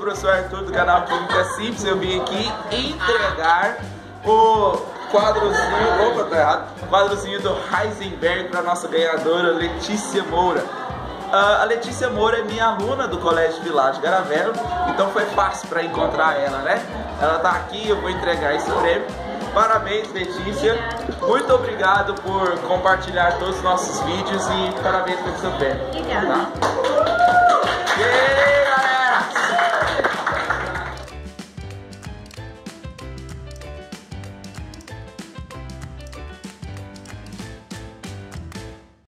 professor Arthur do canal Química Simples. Eu vim aqui entregar o quadrozinho, opa, tá errado, quadrozinho do Heisenberg para nossa ganhadora Letícia Moura. A Letícia Moura é minha aluna do Colégio Vilagem Garavelo, então foi fácil para encontrar ela, né? Ela tá aqui, eu vou entregar esse prêmio. Parabéns, Letícia. Muito obrigado por compartilhar todos os nossos vídeos e parabéns pelo seu prêmio. Obrigada. Tá?